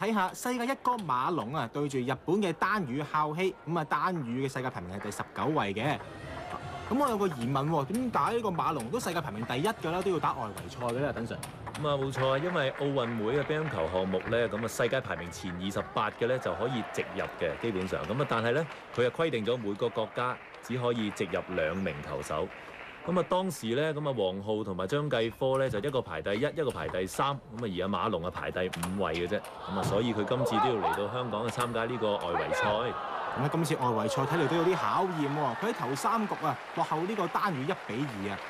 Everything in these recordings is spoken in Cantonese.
睇下世界一哥馬龍啊，對住日本嘅丹羽孝希，咁啊丹羽嘅世界排名係第19位嘅。咁我有個疑問喎，點解呢個馬龍都世界排名第1㗎啦，都要打外圍賽嘅咧？等陣。 咁啊冇錯啊，因為奧運會嘅乒乓球項目咧，咁啊世界排名前28嘅咧就可以直入嘅，基本上咁啊，但係咧佢又規定咗每個國家只可以直入2名球手。咁啊當時咧，咁啊黃浩同埋張繼科咧就一個排第1，一個排第3，咁啊而阿馬龍啊排第5位嘅啫。咁啊所以佢今次都要嚟到香港去參加呢個外圍賽。 咁今次外圍賽睇嚟都有啲考驗喎，佢喺頭3局啊落後呢個丹羽1-2啊。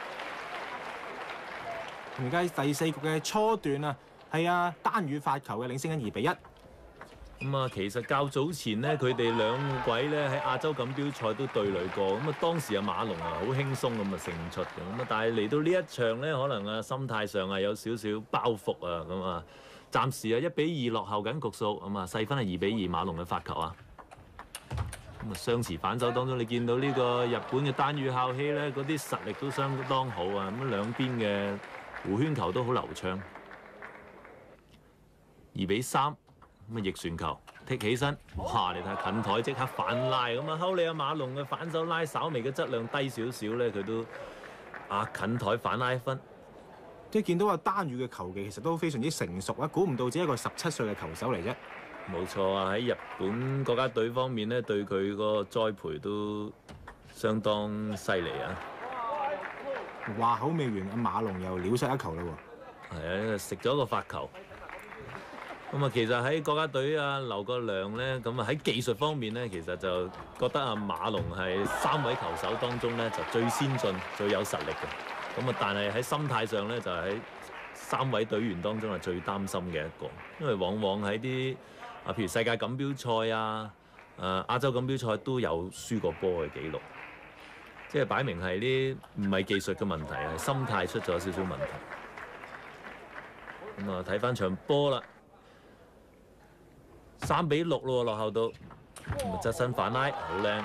而家第4局嘅初段啊，係丹羽發球嘅領先緊2-1。 咁啊，其實較早前咧，佢哋兩位咧喺亞洲錦標賽都對壘過。咁啊，當時阿馬龍啊好輕鬆咁啊勝出嘅。咁啊，但係嚟到呢一場咧，可能啊心態上啊有少少包袱啊。咁啊，暫時啊1-2落後緊局數。咁啊，細分係2-2馬龍嘅發球啊。咁啊，相持反手當中，你見到呢個日本嘅丹羽孝希咧，嗰啲實力都相當好啊。咁兩邊嘅弧圈球都好流暢。2-3。咁啊逆旋球踢起身，哇！你睇下近台即刻反拉，咁啊睺你阿馬龍嘅反手拉稍微嘅質量低少少咧，佢都近台反拉1分。 即係見到丹羽嘅球技其實都非常之成熟啊，估唔到只係一個17歲嘅球手嚟啫。 冇錯啊！喺日本國家隊方面咧，對佢個栽培都相當犀利啊！ 話口未完，阿馬龍又撩失一球啦喎。 係啊，食咗個發球。咁啊，其實喺國家隊劉國梁咧，咁啊喺技術方面咧，其實就覺得阿馬龍係3位球手當中咧就最先進、最有實力嘅。咁啊，但係喺心態上咧，就喺3位隊員當中係最擔心嘅一個，因為往往喺啲譬如世界錦標賽亞洲錦標賽都有輸過波嘅記錄，即係擺明係啲唔係技術嘅問題，係心態出咗少少問題。咁啊，睇翻場波啦。3-6咯，落後到，側身反拉，好靚。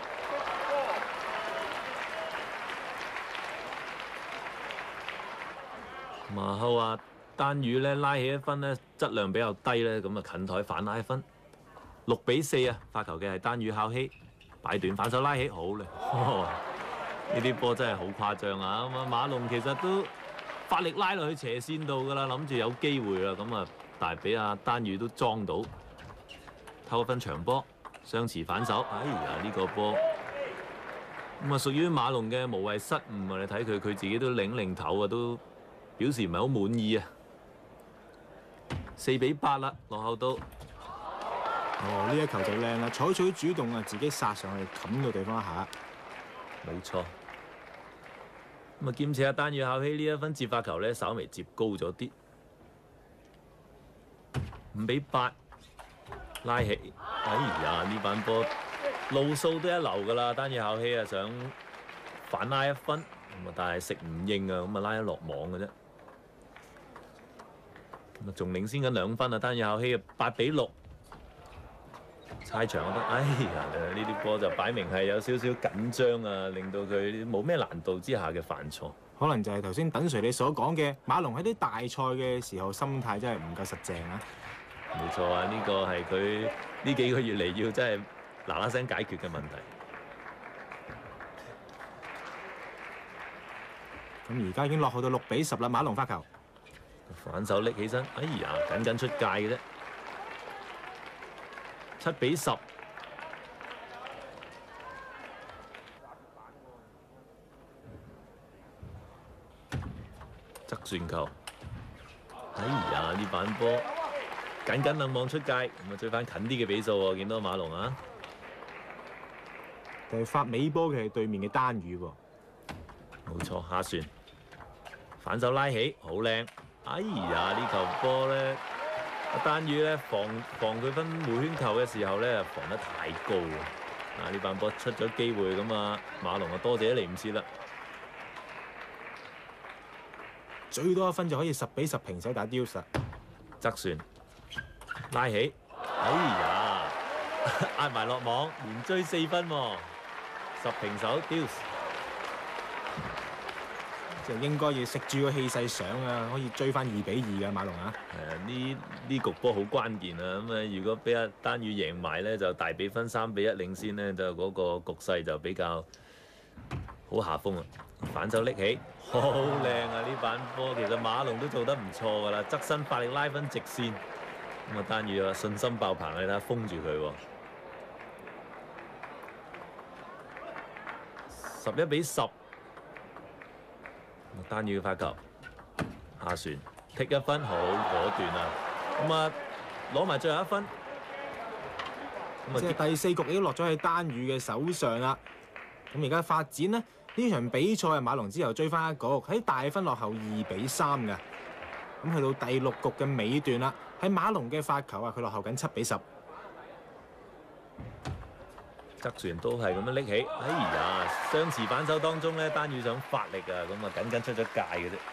馬後丹羽咧拉起1分咧，質量比較低咧，咁啊近台反拉1分。6-4啊，發球嘅係丹羽孝希，擺短反手拉起，好靚。呢啲波真係好誇張啊！咁啊馬龍其實都發力拉落去斜線度㗎啦，諗住有機會啦，咁啊但係俾丹羽都裝到。偷1分長波，相持反手，哎呀呢個波咁屬於馬龍嘅無謂失誤啊！你睇佢自己都擰頭啊，都表示唔係好滿意啊。4-8啦，落後到。 呢一球就靚啦，採取主動自己殺上去冚到對方一下。 冇錯。咁兼且丹羽孝希呢1分接發球咧，稍微接高咗啲。5-8。拉起，哎呀！呢板波路數都一流㗎啦，丹羽孝希想反拉1分，咁但係食唔應啊，咁拉一落網嘅啫。咁仲領先緊2分啊，丹羽孝希8-6，猜場覺得，哎呀！呢啲波就擺明係有少少緊張啊，令到佢冇咩難度之下嘅犯錯。 可能就係頭先等隨你所講嘅，馬龍喺啲大賽嘅時候心態真係唔夠實淨啊！ 冇錯啊！呢個係佢呢幾個月嚟要真係嗱嗱聲解決嘅問題。 咁而家已經落後到6-10啦，馬龍發球， 反手拎起身，哎呀，緊出界嘅啫。7-10，側旋球，哎呀，呢板波。緊冷望出界，咁啊追翻近啲嘅比數喎，見到馬龍啊！ 但係發尾波嘅係對面嘅丹羽喎。 冇錯，下旋反手拉起，好靚！哎呀，呢球波咧，丹羽咧防佢分回圈球嘅時候咧，防得太高啊！呢板波出咗機會咁啊，馬龍多謝都嚟唔切啦。 最多1分就可以10-10平手打 deuce。 側旋。拉起，哎呀，壓埋落網，連追4分喎，10平手 deuce。 就應該要食住個氣勢上啊，可以追翻2-2嘅馬龍啊。 係啊，呢局波好關鍵啊！咁啊，如果俾阿丹羽贏埋咧，就大比分3-1領先咧，就嗰個局勢就比較好下風啊！反手拎起，好靚啊！呢板波其實馬龍都做得唔錯㗎啦，側身發力拉分直線。咁啊，丹羽啊信心爆棚，你睇下封住佢喎。11-10，丹羽嘅發球下旋剔1分，好果斷啊！咁啊，攞埋最後1分。咁即係第4局已經落咗喺丹羽嘅手上啦。咁而家發展呢場比賽啊，馬龍之後追翻一局，喺大分落後2-3嘅。咁去到第6局嘅尾段啦，喺馬龍嘅發球啊，佢落後緊7-10。 側旋都係咁樣拎起，哎呀！相持反手當中咧，丹羽想發力啊，咁啊緊緊出咗界嘅啫。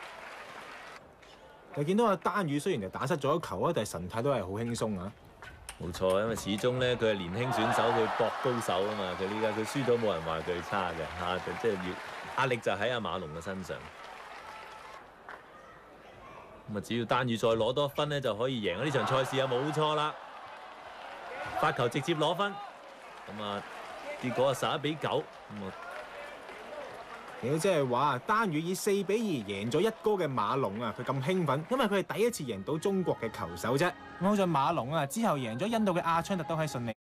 就見到阿丹羽雖然就打失咗球啊，但係神態都係好輕鬆啊。 冇錯，因為始終咧佢係年輕選手，佢搏高手啊嘛。佢呢家佢輸咗冇人話佢差嘅嚇，即係壓力就喺阿馬龍嘅身上。咁啊，只要丹羽再攞多1分咧，就可以贏呢場賽事啊！冇錯啦，發球直接攞分。咁啊，結果啊11-9。咁啊， 亦都即係話丹羽以4-2贏咗1哥嘅馬龍啊！佢咁興奮，因為佢係第一次贏到中國嘅球手啫。咁好在馬龍啊之後贏咗印度嘅阿昌特都係順利。